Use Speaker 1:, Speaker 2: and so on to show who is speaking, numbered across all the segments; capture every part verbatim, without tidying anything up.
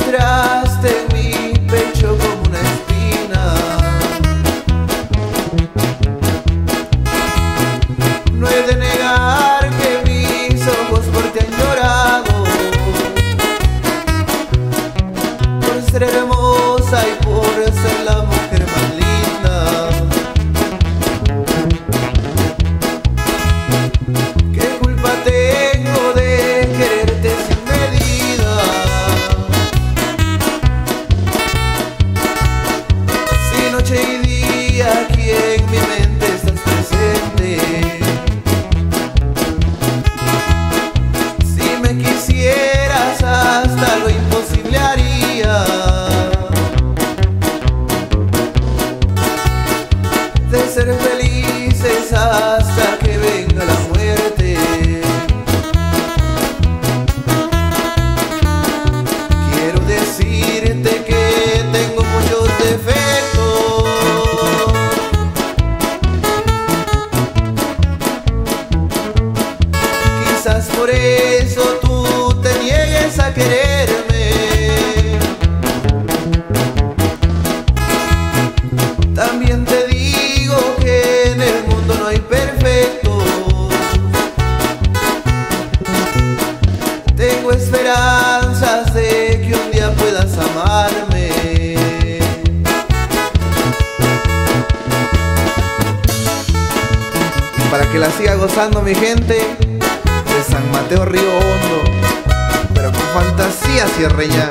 Speaker 1: entraste en mi pecho como una espina. No he de negar que mis ojos por ti han llorado, por ser hermosa y por ser la mujer más linda. ¿Qué culpa tengo de quererte sin medida? Si noche y día aquí en mi mente estás presente. Si me quisieras hasta lo imposible haría, de ser felices hasta que venga la muerte. Quiero decirte que tengo muchos defectos, quizás por eso tú te niegues a quererme. También te digo que en el mundo no hay perfectos. Tengo esperanzas de que un día puedas amarme. Y para que la siga gozando mi gente, de San Mateo Río Hondo, pero con fantasía sierreña.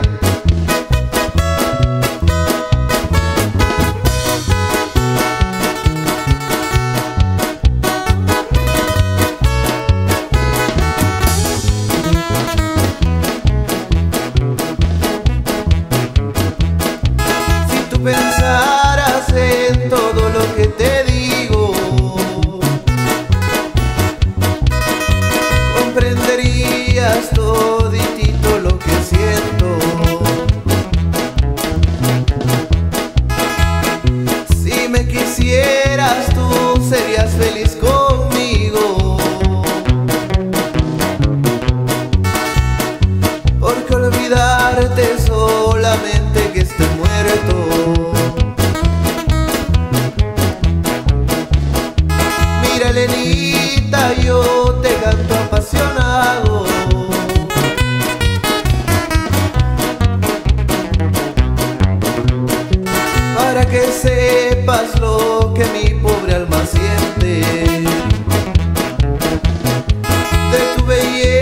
Speaker 1: Pensarás en todo lo que te digo, comprenderías toditito lo que siento. Si me quisieras tú serías feliz conmigo, porque olvidarte solamente que esté muerto. Mira, Elenita, yo te canto apasionado, para que sepas lo que mi pobre alma siente. De tu belleza